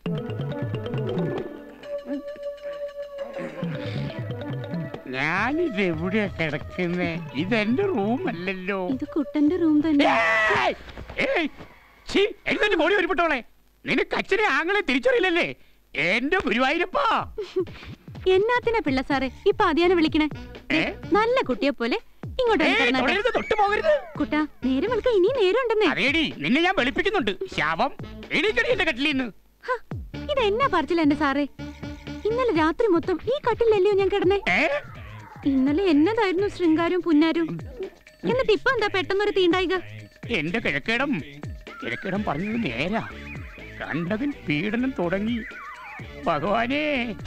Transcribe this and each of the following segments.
ഞാനിത് എവിടെയാ കിടക്കുന്നേ? ഇതെന്റെ റൂമല്ലല്ലോ. ഇത് കുട്ടന്റെ റൂം തന്നെ. കോടി ഒരുപ്പെട്ടോളെ, നിനക്ക് അച്ഛനെ ആങ്ങളെ തിരിച്ചറിയില്ലല്ലേ? എന്റെ ഗുരുവായൂരപ്പാ. എന്നാത്തിനാ പിള്ള സാറേ ഇപ്പൊ അതിയാനെ വിളിക്കണേ? നല്ല കുട്ടിയെ പോലെ ഇങ്ങോട്ട് തൊട്ട് പോകരുത്. കുട്ടാ, നേരം വിളിക്കാൻ ഇനി നേരം ഉണ്ടെന്നേ. അതേടി, നിന്നെ ഞാൻ വെളുപ്പിക്കുന്നുണ്ട്. ശാപം എണീക്കടി എന്റെ കട്ടിലിന്ന്. ഇതെന്നാ പറച്ചില്ല എന്റെ സാറേ? ഇന്നലെ രാത്രി മൊത്തം ഈ കട്ടിലല്ലയോ ഞാൻ കിടന്നേ? ഇന്നലെ എന്നതായിരുന്നു ശൃംഗാരവും പുന്നാരും. എന്നിട്ട് ഇപ്പൊ എന്താ പെട്ടെന്നൊരു തീണ്ടായിക? എന്റെ കിഴക്കേടം പറഞ്ഞത് നേരാ. കണ്ടതിൽ പീഡനം തുടങ്ങി. ഭഗവാനേ,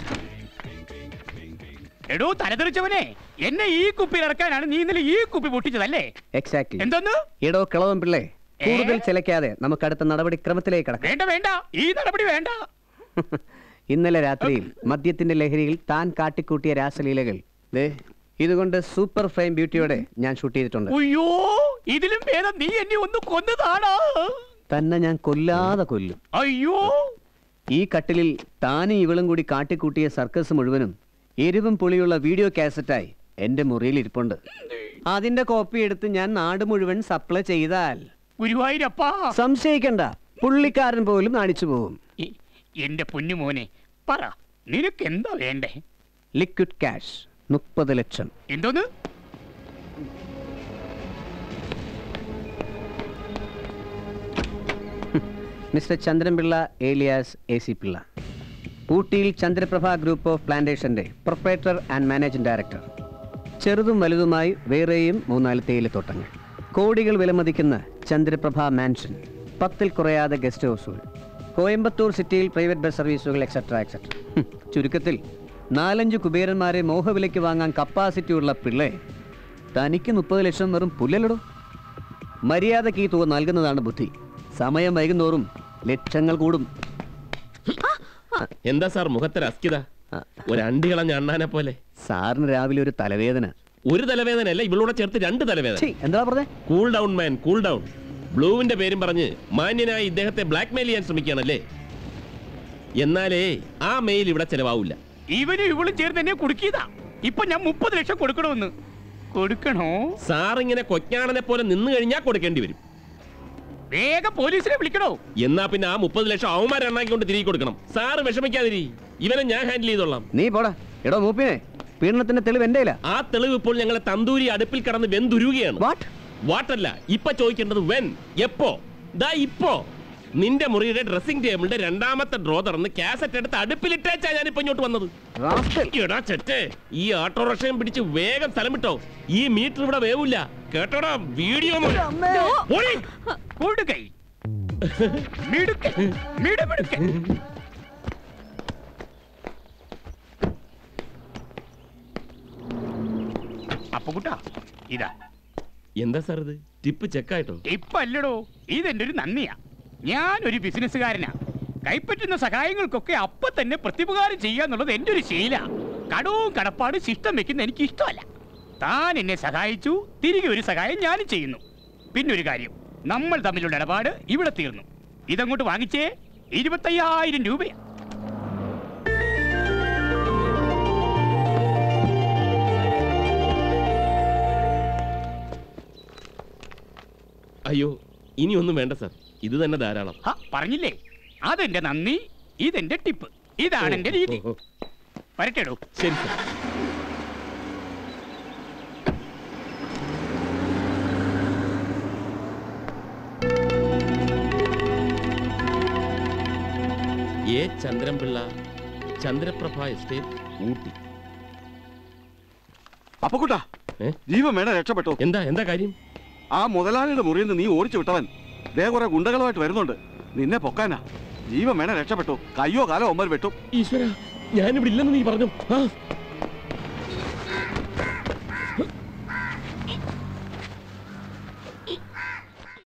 എടോ തലതെറിച്ചവനെ, എന്നെ ഈ കുപ്പിയിൽ ഇറക്കാനാണ് നീ ഇന്നലെ ഈ കുപ്പി പൊട്ടിച്ചതല്ലേ? എക്സാക്ട്ലി. എന്തോന്ന്? എടോ കിളവൻ പിള്ളേ, കൂടുതൽ ചിലക്കാതെ നമുക്ക് അടുത്ത നടപടിക്രമത്തിലേക്ക് കടക്കാം. വേണ്ട വേണ്ട, ഈ നടപടി വേണ്ട. ഇന്നലെ രാത്രിയിൽ മദ്യത്തിന്റെ ലഹരിയിൽ താൻ കാട്ടിക്കൂട്ടിയ രാസലീലകൾ ഇതുകൊണ്ട് സൂപ്പർ ഫ്രെയിം ബ്യൂട്ടിയോടെ ഞാൻ ഷൂട്ട് ചെയ്തിട്ടുണ്ട്. അയ്യോ, ഇതിലും ഭേദം നീ എന്നെ ഒന്ന് കൊന്നതാണോ? തന്നെ ഞാൻ കൊല്ലാതെ കൊല്ലും. അയ്യോ, ഈ കട്ടിലിൽ താനും ഇവളും കൂടി കാട്ടിക്കൂട്ടിയ സർക്കസ് മുഴുവനും എരിവും പുളിയുള്ള വീഡിയോ കാസറ്റായി എന്റെ മുറിയിൽ ഇരിപ്പുണ്ട്. അതിന്റെ കോപ്പി എടുത്ത് ഞാൻ നാട് മുഴുവൻ സപ്ലൈ ചെയ്താൽ ഗുരുവായൂരപ്പാ, സംശയിക്കണ്ട, പുള്ളിക്കാരൻ പോലും നാണിച്ചു പോകും. എന്റെ പൊന്നുമോനെ, പറ, നിനക്ക് എന്താ വേണ്ടേ? ലിക്വിഡ് ക്യാഷ് 30 ലക്ഷം. എന്തോന്ന്? മിസ്റ്റർ ചന്ദ്രൻപിള്ള ഏലിയാസ് AC പിള്ള, ഊട്ടിയിൽ Chandraprabha group of പ്ലാന്റേഷന്റെ proprietor and managing director. ചെറുതും വലുതുമായി വേറെയും 3-4 തേയിലത്തോട്ടങ്ങൾ, കോടികൾ വിലമതിക്കുന്ന ചന്ദ്രപ്രഭ മാൻഷൻ, 10-ൽ കുറയാതെ ഗസ്റ്റ് ഹൗസുകൾ, കോയമ്പത്തൂർ സിറ്റിയിൽ പ്രൈവറ്റ് ബസ് സർവീസുകൾ, എക്സെട്ര എക്സെട്ര. ചുരുക്കത്തിൽ 4-5 കുബേരന്മാരെ മോഹവിലയ്ക്ക് വാങ്ങാൻ കപ്പാസിറ്റി ഉള്ള പിള്ളേ, തനിക്ക് 30 ലക്ഷം വെറും പുല്ലലടോ. മര്യാദയ്ക്ക് ഈ തുക നൽകുന്നതാണ് ബുദ്ധി. സമയം വൈകുന്നോറും ലക്ഷങ്ങൾ കൂടും. എന്താ സാർ മുഖത്തൊരു അസ്കിത? ഒരു അണ്ടി കളഞ്ഞ അണ്ണാനെ പോലെ. സാറിന് രാവിലെ ഒരു തലവേദന. ഒരു തലവേദന അല്ല, ഇവളോടെ ചേർത്ത് 2 തലവേദന. എന്താ പറഞ്ഞേ? Cool down man, cool down. ബ്ലൂവിന്റെ പേരും പറഞ്ഞ് മാന്യനായി ഇദ്ദേഹത്തെ ബ്ലാക്ക് മെയിൽ ചെയ്യാൻ ശ്രമിക്കുകയാണല്ലേ? എന്നാലേ ആ മെയിൽ ഇവിടെ ചെലവാവില്ല. ഇവനും ഇവളും ചേർന്ന് എന്നെ കുടുക്കിയതാ. ഇപ്പൊ ഞാൻ 30 ലക്ഷം കൊടുക്കണമെന്ന്. കൊടുക്കണോ? സാർ ഇങ്ങനെ കൊഞ്ഞാണനെ പോലെ നിന്ന് കഴിഞ്ഞാൽ കൊടുക്കേണ്ടി വരും. വേഗം പോലീസിനെ വിളിക്കണോ? എന്നാ പിന്നെ ആ 30 ലക്ഷം അവന്മാരെണ്ണാക്കി കൊണ്ട് തിരികെ കൊടുക്കണം. സാറ് വിഷമിക്കാതിരി, ഇവനെ ഞാൻ ഹാൻഡിൽ ചെയ്തോളാം. നീ പോടാ. എടോ മൂപ്പിനെ, പീഡനത്തിന്റെ തെളിവ് എന്റെ ഇല്ല. ആ തെളിവ് ഇപ്പോൾ ഞങ്ങളെ തന്തൂരി അടുപ്പിൽ കടന്ന് വെന്തുരുകയാണ്. വാട്ടല്ല, ഇപ്പൊ ചോദിക്കേണ്ടത് വെൻ, എപ്പോ? ദാ ഇപ്പോ. നിന്റെ മുറിയുടെ ഡ്രസ്സിംഗ് ടേബിളിന്റെ 2ാമത്തെ ഡ്രോ തുറന്ന് കാസറ്റ് എടുത്ത് അടുപ്പിലിട്ടേച്ചാ ഞാനിപ്പോ ഇങ്ങോട്ട് വന്നത്. എടാ ചെറ്റേ, ഈ ഓട്ടോറിക്ഷയും പിടിച്ച് വേഗം സ്ഥലം വിട്ടോ. ഈ മീറ്റർ ഇവിടെ വേവില്ല കേട്ടോടാ. വീഡിയോ അപ്പൊ കൂട്ടാ, ഇതാ. എന്താ സാർ ഇത്? ടിപ്പ് ചെക്കായിട്ടോ? ടിപ്പ് അല്ലടോ, ഇതെന്റെ ഒരു നന്ദിയാ. ഞാനൊരു ബിസിനസ്സുകാരനാ. കൈപ്പറ്റുന്ന സഹായങ്ങൾക്കൊക്കെ അപ്പൊ തന്നെ പ്രത്യുപകാരം ചെയ്യാന്നുള്ളത് എന്റെ ഒരു ശീല. കടവും കടപ്പാട് ശിഷ്ടം വെക്കുന്ന എനിക്ക് ഇഷ്ടമല്ല. താൻ എന്നെ സഹായിച്ചു, തിരികെ ഒരു സഹായം ഞാനും ചെയ്യുന്നു. പിന്നൊരു കാര്യം, നമ്മൾ തമ്മിലുള്ള ഇടപാട് ഇവിടെ തീർന്നു. ഇതങ്ങോട്ട് വാങ്ങിച്ചേ, 25,000 രൂപയാ. അയ്യോ, ഇനിയൊന്നും വേണ്ട സാർ, ഇത് തന്നെ ധാരാളം. പറഞ്ഞില്ലേ, അതെന്റെ നന്ദി, ഇതെന്റെ ടിപ്പ്. ഇതാണ് എന്റെ രീതി. വരട്ടെടോ. ശരി sir. A Chandran Pillai, Chandraprabha estate, Ooty. അപ്പക്കുട്ടാ, ജീവൻ വേണ രക്ഷപ്പെട്ടോ? എന്താ കാര്യം? ആ മുതലാളിയുടെ മുറിയിൽ നിന്ന് നീ ഓടിച്ചു വിട്ടവൻ ദേ കുറെ ഗുണ്ടകളുമായിട്ട് വരുന്നുണ്ട്. നിന്നെ പൊക്കാനാ. ജീവൻ വേണ രക്ഷപ്പെട്ടോ? കയ്യോ കാലോ ഒമ്പർ വെട്ടും. ഈശ്വര, ഞാനിവിടെ ഇല്ലെന്ന് നീ പറഞ്ഞു.